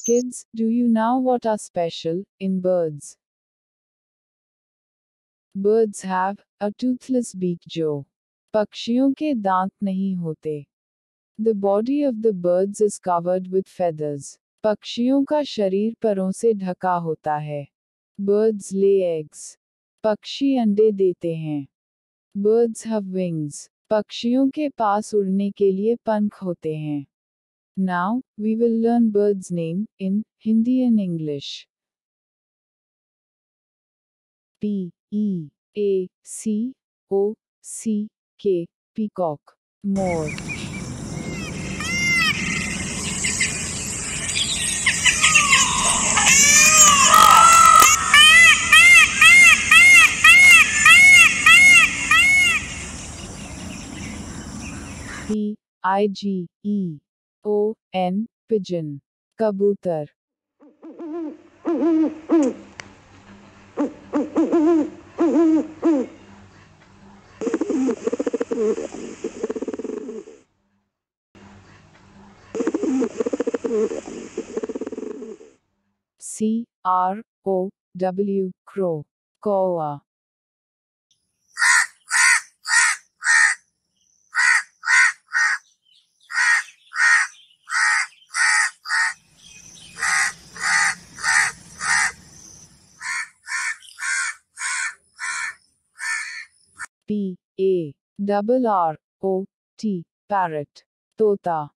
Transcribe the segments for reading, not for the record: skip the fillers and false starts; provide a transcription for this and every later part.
Kids, do you know what are special in birds? Birds have a toothless beak जो पक्षियों के दांत नहीं होते. The body of the birds is covered with feathers. पक्षियों का शरीर परों से ढका होता है. Birds lay eggs. पक्षी अंडे देते हैं. Birds have wings. पक्षियों के पास उड़ने के लिए पंख होते हैं. Now, we will learn birds' name in Hindi and English. Peacock, peacock, more. Pigeon, pigeon, कबूतर. crow, crow, koa. Parrot, parrot, तोता.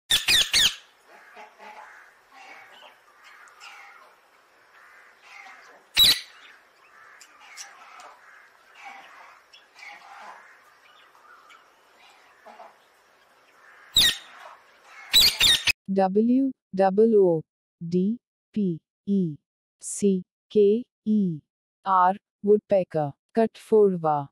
woodpecker, woodpecker, कठफोड़वा.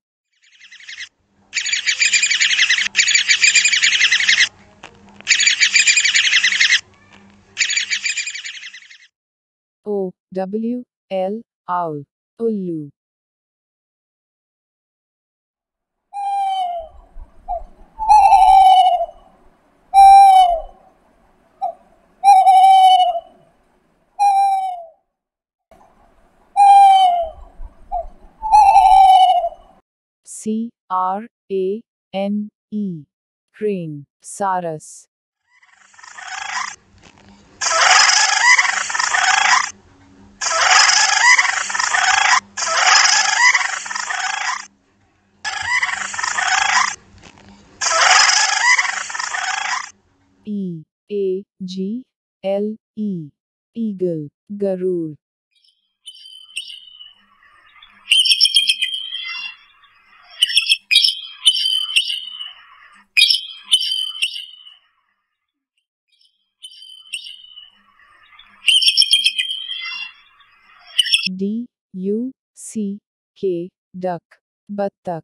owl, ullu. crane, crane, saras. eagle, garud. duck, बत्तख.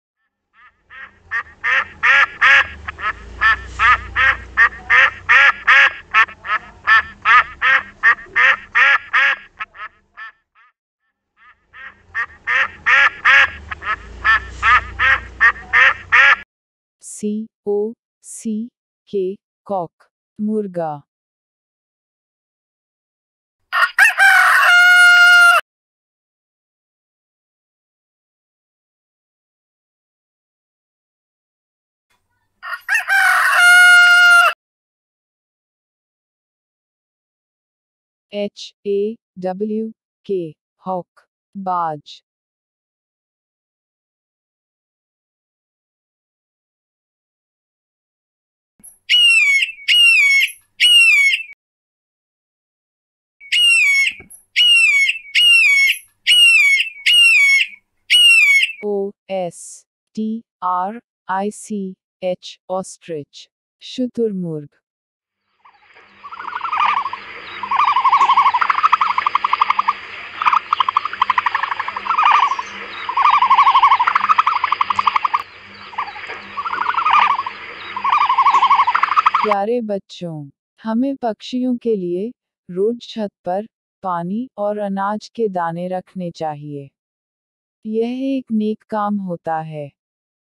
cock, मुर्गा. hawk, बाज. ostrich, शुतुरमुर्ग. प्यारे बच्चों, हमें पक्षियों के लिए रोज छत पर पानी और अनाज के दाने रखने चाहिए. यह एक नेक काम होता है.